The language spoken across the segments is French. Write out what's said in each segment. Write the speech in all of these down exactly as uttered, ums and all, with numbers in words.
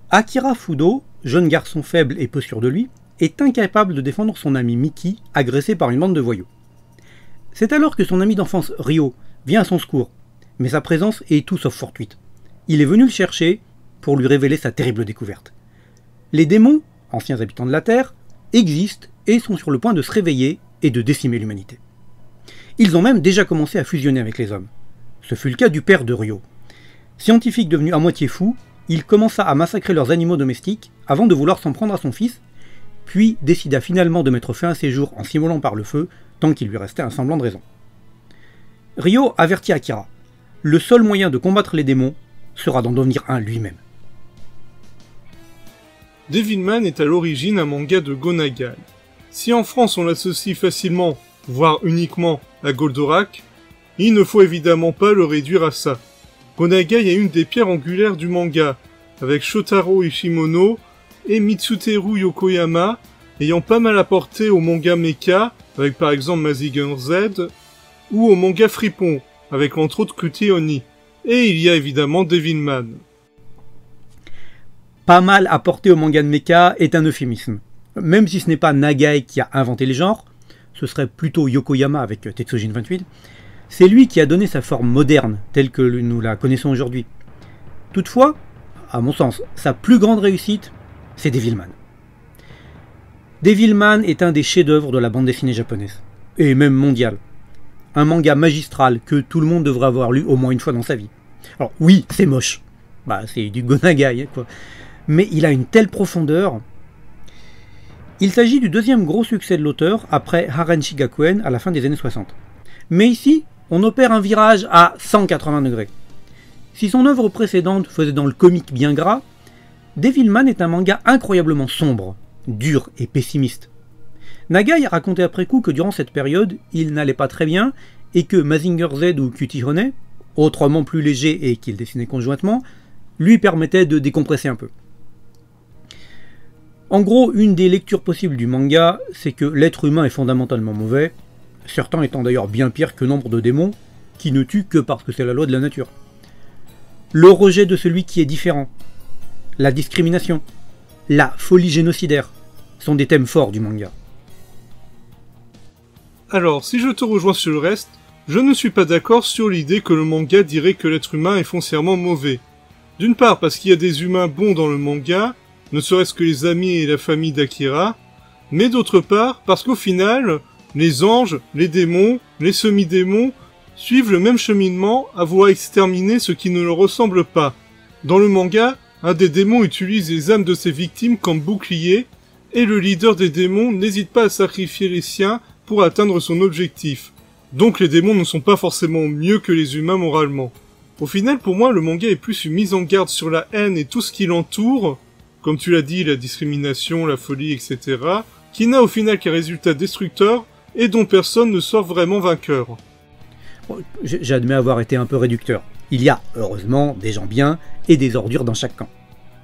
Akira Fudo, jeune garçon faible et peu sûr de lui, est incapable de défendre son ami Miki, agressé par une bande de voyous. C'est alors que son ami d'enfance Ryo vient à son secours, mais sa présence est tout sauf fortuite. Il est venu le chercher pour lui révéler sa terrible découverte. Les démons, anciens habitants de la Terre, existent et sont sur le point de se réveiller et de décimer l'humanité. Ils ont même déjà commencé à fusionner avec les hommes. Ce fut le cas du père de Ryo. Scientifique devenu à moitié fou, il commença à massacrer leurs animaux domestiques avant de vouloir s'en prendre à son fils, puis décida finalement de mettre fin à ses jours en s'immolant par le feu, tant qu'il lui restait un semblant de raison. Ryo avertit Akira. Le seul moyen de combattre les démons sera d'en devenir un lui-même. Devilman est à l'origine un manga de Go Nagai. Si en France on l'associe facilement, voire uniquement, à Goldorak, il ne faut évidemment pas le réduire à ça. Go Nagai est une des pierres angulaires du manga, avec Shotaro Ishimono et Mitsuteru Yokoyama ayant pas mal apporté au manga mecha, avec par exemple Mazinger Z, ou au manga fripon, avec entre autres Cutie Oni. Et il y a évidemment Devilman. Pas mal apporté au manga de mecha est un euphémisme. Même si ce n'est pas Nagai qui a inventé les genres, ce serait plutôt Yokoyama avec Tetsujin vingt-huit, c'est lui qui a donné sa forme moderne, telle que nous la connaissons aujourd'hui. Toutefois, à mon sens, sa plus grande réussite, c'est Devilman. Devilman est un des chefs-d'œuvre de la bande dessinée japonaise, et même mondiale. Un manga magistral que tout le monde devrait avoir lu au moins une fois dans sa vie. Alors oui, c'est moche, bah c'est du Go Nagai, quoi. Mais il a une telle profondeur. Il s'agit du deuxième gros succès de l'auteur après Harenchi Gakuen à la fin des années soixante. Mais ici, on opère un virage à cent quatre-vingts degrés. Si son œuvre précédente faisait dans le comique bien gras, Devilman est un manga incroyablement sombre, dur et pessimiste. Nagai a raconté après coup que durant cette période, il n'allait pas très bien et que Mazinger Z ou Cutie Honey, autrement plus léger et qu'il dessinait conjointement, lui permettait de décompresser un peu. En gros, une des lectures possibles du manga, c'est que l'être humain est fondamentalement mauvais, certains étant d'ailleurs bien pires que nombre de démons, qui ne tuent que parce que c'est la loi de la nature. Le rejet de celui qui est différent, la discrimination, la folie génocidaire, sont des thèmes forts du manga. Alors, si je te rejoins sur le reste, je ne suis pas d'accord sur l'idée que le manga dirait que l'être humain est foncièrement mauvais. D'une part parce qu'il y a des humains bons dans le manga, ne serait-ce que les amis et la famille d'Akira, mais d'autre part parce qu'au final, les anges, les démons, les semi-démons suivent le même cheminement à vouloir exterminer ce qui ne leur ressemble pas. Dans le manga, un des démons utilise les âmes de ses victimes comme bouclier, et le leader des démons n'hésite pas à sacrifier les siens pour atteindre son objectif. Donc les démons ne sont pas forcément mieux que les humains moralement. Au final, pour moi, le manga est plus une mise en garde sur la haine et tout ce qui l'entoure, comme tu l'as dit, la discrimination, la folie, et cetera, qui n'a au final qu'un résultat destructeur et dont personne ne sort vraiment vainqueur. J'admets avoir été un peu réducteur. Il y a, heureusement, des gens bien et des ordures dans chaque camp.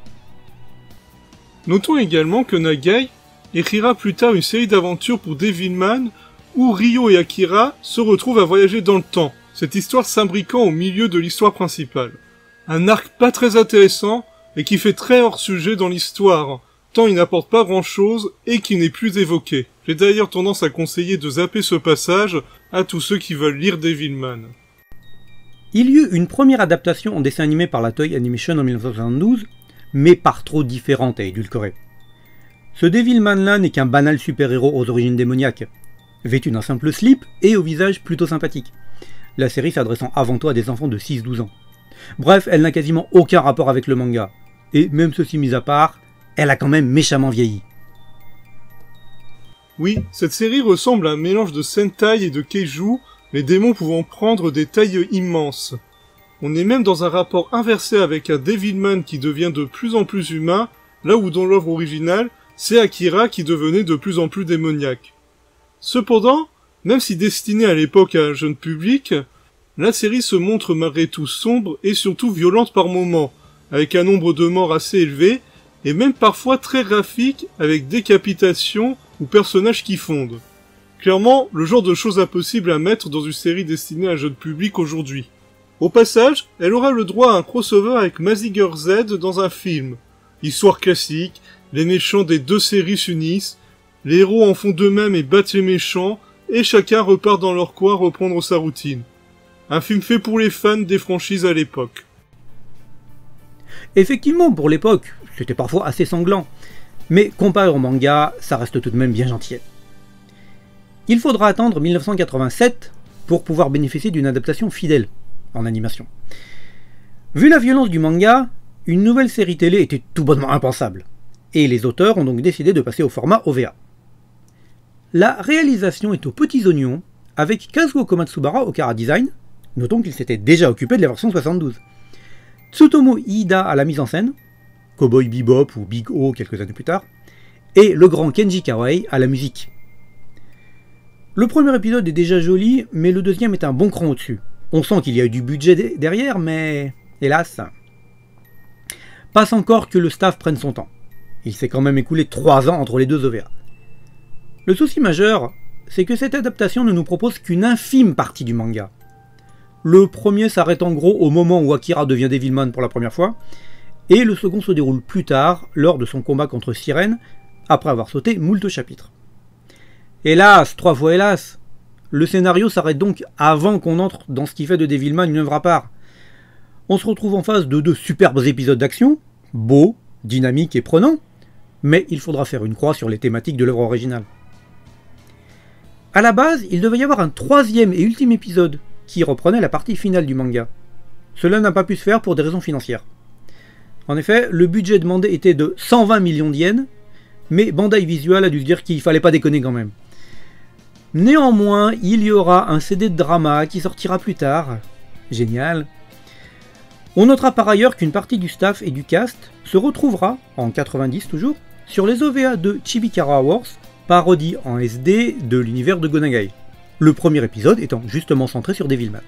Notons également que Nagai écrira plus tard une série d'aventures pour Devilman où Ryo et Akira se retrouvent à voyager dans le temps, cette histoire s'imbriquant au milieu de l'histoire principale. Un arc pas très intéressant et qui fait très hors sujet dans l'histoire, tant il n'apporte pas grand chose et qui n'est plus évoqué. J'ai d'ailleurs tendance à conseiller de zapper ce passage à tous ceux qui veulent lire Devilman. Il y eut une première adaptation en dessin animé par la Toei Animation en mille neuf cent soixante-douze, mais par trop différente et édulcorée. Ce Devilman-là n'est qu'un banal super-héros aux origines démoniaques, vêtu d'un simple slip et au visage plutôt sympathique, la série s'adressant avant tout à des enfants de six à douze ans. Bref, elle n'a quasiment aucun rapport avec le manga, et même ceci mis à part, elle a quand même méchamment vieilli. Oui, cette série ressemble à un mélange de Sentai et de Keiju, les démons pouvant prendre des tailles immenses. On est même dans un rapport inversé avec un Devilman qui devient de plus en plus humain, là où dans l'œuvre originale, c'est Akira qui devenait de plus en plus démoniaque. Cependant, même si destinée à l'époque à un jeune public, la série se montre malgré tout sombre et surtout violente par moments, avec un nombre de morts assez élevé, et même parfois très graphique avec décapitation ou personnages qui fondent. Clairement, le genre de choses impossibles à mettre dans une série destinée à un jeune public aujourd'hui. Au passage, elle aura le droit à un crossover avec Mazinger Z dans un film. Histoire classique, les méchants des deux séries s'unissent, les héros en font d'eux-mêmes et battent les méchants, et chacun repart dans leur coin reprendre sa routine. Un film fait pour les fans des franchises à l'époque. Effectivement, pour l'époque, c'était parfois assez sanglant, mais comparé au manga, ça reste tout de même bien gentil. Il faudra attendre mille neuf cent quatre-vingt-sept pour pouvoir bénéficier d'une adaptation fidèle en animation. Vu la violence du manga, une nouvelle série télé était tout bonnement impensable, et les auteurs ont donc décidé de passer au format O V A. La réalisation est aux petits oignons, avec Kazuo Komatsubara au chara design, notons qu'il s'était déjà occupé de la version soixante-douze, Tsutomu Iida à la mise en scène, Cowboy Bebop ou Big O quelques années plus tard, et le grand Kenji Kawai à la musique. Le premier épisode est déjà joli, mais le deuxième est un bon cran au-dessus. On sent qu'il y a eu du budget derrière, mais hélas, passe encore que le staff prenne son temps. Il s'est quand même écoulé trois ans entre les deux O V A. Le souci majeur, c'est que cette adaptation ne nous propose qu'une infime partie du manga. Le premier s'arrête en gros au moment où Akira devient Devilman pour la première fois, et le second se déroule plus tard, lors de son combat contre Sirène, après avoir sauté moult chapitres. Hélas, trois fois hélas, le scénario s'arrête donc avant qu'on entre dans ce qui fait de Devilman une œuvre à part. On se retrouve en face de deux superbes épisodes d'action, beaux, dynamiques et prenants, mais il faudra faire une croix sur les thématiques de l'œuvre originale. A la base, il devait y avoir un troisième et ultime épisode, qui reprenait la partie finale du manga. Cela n'a pas pu se faire pour des raisons financières. En effet, le budget demandé était de cent vingt millions d'yens, mais Bandai Visual a dû se dire qu'il fallait pas déconner quand même. Néanmoins, il y aura un C D de drama qui sortira plus tard. Génial. On notera par ailleurs qu'une partie du staff et du cast se retrouvera, en quatre-vingt-dix toujours, sur les O V A de Chibikara Wars, parodie en S D de l'univers de Go Nagai. Le premier épisode étant justement centré sur Devilman.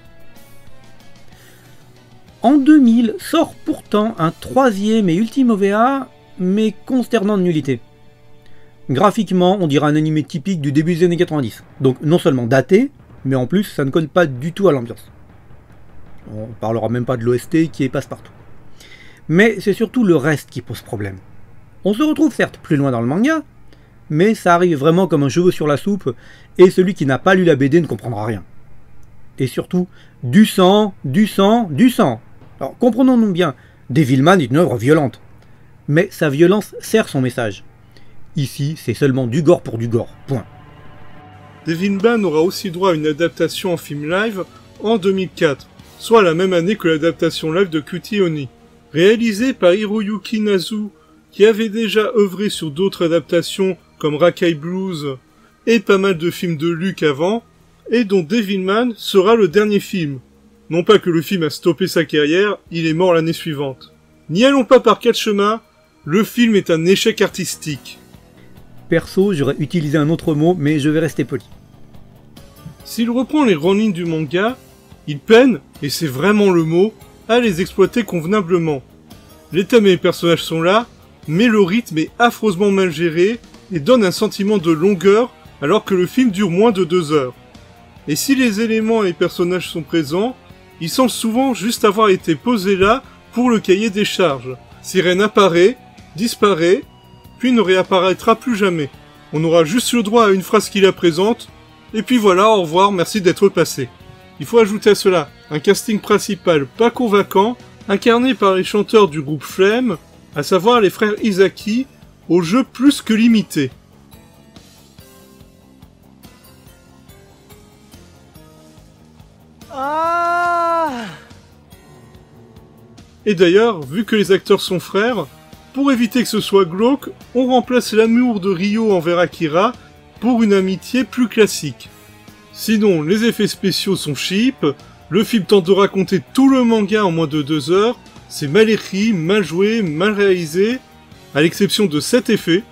En deux mille sort pourtant un troisième et ultime O V A, mais consternant de nullité. Graphiquement, on dirait un animé typique du début des années quatre-vingt-dix, donc non seulement daté, mais en plus ça ne colle pas du tout à l'ambiance. On parlera même pas de l'O S T qui est passe-partout. Mais c'est surtout le reste qui pose problème. On se retrouve certes plus loin dans le manga, mais ça arrive vraiment comme un cheveu sur la soupe, et celui qui n'a pas lu la B D ne comprendra rien. Et surtout, du sang, du sang, du sang. Alors comprenons-nous bien, Devilman est une œuvre violente, mais sa violence sert son message. Ici, c'est seulement du gore pour du gore, point. Devilman aura aussi droit à une adaptation en film live en deux mille quatre, soit la même année que l'adaptation live de Cutie Honey. Réalisée par Hiroyuki Nazu, qui avait déjà œuvré sur d'autres adaptations comme Rakai Blues et pas mal de films de Luke avant, et dont Devilman sera le dernier film. Non pas que le film a stoppé sa carrière, il est mort l'année suivante. N'y allons pas par quatre chemins, le film est un échec artistique. Perso, j'aurais utilisé un autre mot, mais je vais rester poli. S'il reprend les grandes lignes du manga, il peine, et c'est vraiment le mot, à les exploiter convenablement. Les thèmes et les personnages sont là, mais le rythme est affreusement mal géré et donne un sentiment de longueur alors que le film dure moins de deux heures. Et si les éléments et les personnages sont présents, ils semblent souvent juste avoir été posés là pour le cahier des charges. Sirène apparaît, disparaît, puis ne réapparaîtra plus jamais. On aura juste le droit à une phrase qui la présente, et puis voilà, au revoir, merci d'être passé. Il faut ajouter à cela un casting principal pas convaincant, incarné par les chanteurs du groupe Flemme, à savoir les frères Isaki, au jeu plus que limité. Ah Et d'ailleurs, vu que les acteurs sont frères, pour éviter que ce soit glauque, on remplace l'amour de Ryo envers Akira pour une amitié plus classique. Sinon, les effets spéciaux sont cheap, le film tente de raconter tout le manga en moins de deux heures, c'est mal écrit, mal joué, mal réalisé, à l'exception de cet effet.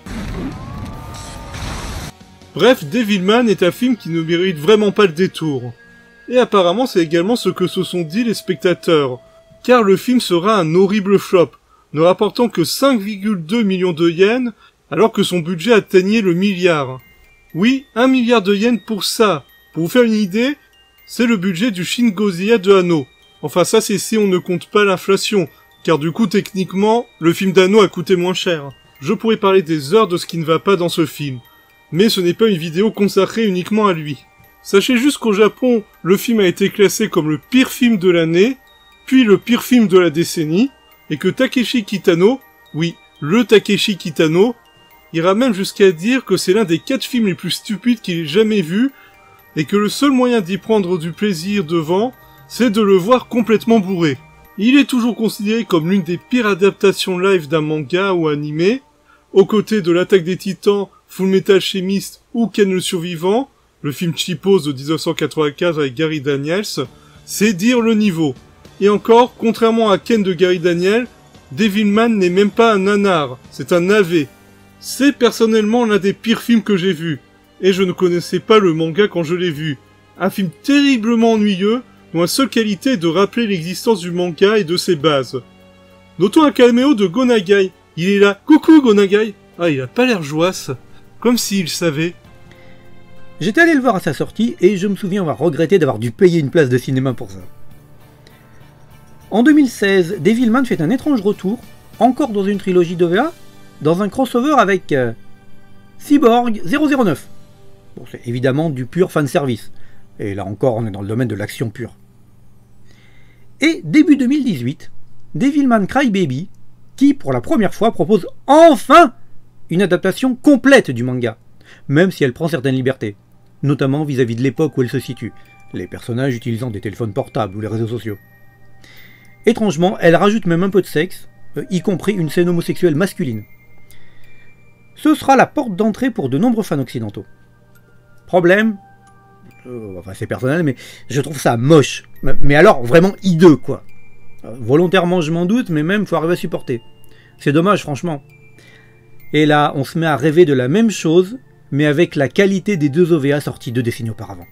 Bref, Devilman est un film qui ne mérite vraiment pas le détour. Et apparemment c'est également ce que se sont dit les spectateurs, car le film sera un horrible flop, ne rapportant que cinq virgule deux millions de yens, alors que son budget atteignait le milliard. Oui, un milliard de yens pour ça. Pour vous faire une idée, c'est le budget du Shin Godzilla de Anno. Enfin ça c'est si on ne compte pas l'inflation, car du coup techniquement, le film d'Anno a coûté moins cher. Je pourrais parler des heures de ce qui ne va pas dans ce film, mais ce n'est pas une vidéo consacrée uniquement à lui. Sachez juste qu'au Japon, le film a été classé comme le pire film de l'année, puis le pire film de la décennie, et que Takeshi Kitano, oui, le Takeshi Kitano, ira même jusqu'à dire que c'est l'un des quatre films les plus stupides qu'il ait jamais vus, et que le seul moyen d'y prendre du plaisir devant, c'est de le voir complètement bourré. Il est toujours considéré comme l'une des pires adaptations live d'un manga ou animé, aux côtés de l'Attaque des Titans, Full Metal Alchemist ou Ken le Survivant, le film Cheapos de dix-neuf cent quatre-vingt-quinze avec Gary Daniels, c'est dire le niveau. Et encore, contrairement à Ken de Gary Daniels, Devilman n'est même pas un nanar, c'est un navet. C'est personnellement l'un des pires films que j'ai vus, et je ne connaissais pas le manga quand je l'ai vu. Un film terriblement ennuyeux, dont la seule qualité est de rappeler l'existence du manga et de ses bases. Notons un caméo de Go Nagai. Il est là. Coucou Go Nagai. Ah, il a pas l'air joasse. Comme s'il savait. J'étais allé le voir à sa sortie et je me souviens avoir regretté d'avoir dû payer une place de cinéma pour ça. En deux mille seize, Devilman fait un étrange retour, encore dans une trilogie d'O V A, dans un crossover avec euh, Cyborg zéro zéro neuf. Bon, c'est évidemment du pur fanservice. Et là encore, on est dans le domaine de l'action pure. Et début deux mille dix-huit, Devilman Crybaby, qui pour la première fois propose enfin une adaptation complète du manga, même si elle prend certaines libertés, notamment vis-à-vis de l'époque où elle se situe, les personnages utilisant des téléphones portables ou les réseaux sociaux. Étrangement, elle rajoute même un peu de sexe, euh, y compris une scène homosexuelle masculine. Ce sera la porte d'entrée pour de nombreux fans occidentaux. Problème, euh, enfin c'est personnel, mais je trouve ça moche, mais alors vraiment hideux quoi. Euh, volontairement je m'en doute, mais même faut arriver à supporter. C'est dommage franchement. Et là, on se met à rêver de la même chose, mais avec la qualité des deux O V A sortis deux décennies auparavant.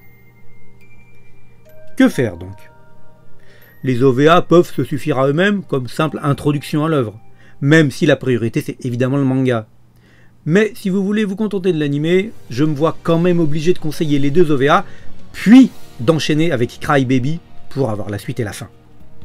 Que faire donc? Les O V A peuvent se suffire à eux-mêmes comme simple introduction à l'œuvre, même si la priorité c'est évidemment le manga. Mais si vous voulez vous contenter de l'animé, je me vois quand même obligé de conseiller les deux O V A, puis d'enchaîner avec Crybaby pour avoir la suite et la fin.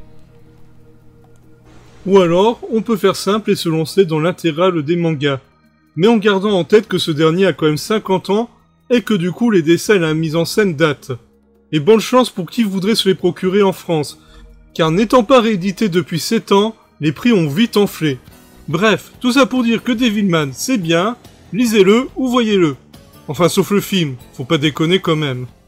Ou alors, on peut faire simple et se lancer dans l'intégrale des mangas, mais en gardant en tête que ce dernier a quand même cinquante ans, et que du coup les dessins et la mise en scène datent. Et bonne chance pour qui voudrait se les procurer en France, car n'étant pas réédité depuis sept ans, les prix ont vite enflé. Bref, tout ça pour dire que Devilman c'est bien, lisez-le ou voyez-le. Enfin sauf le film, faut pas déconner quand même.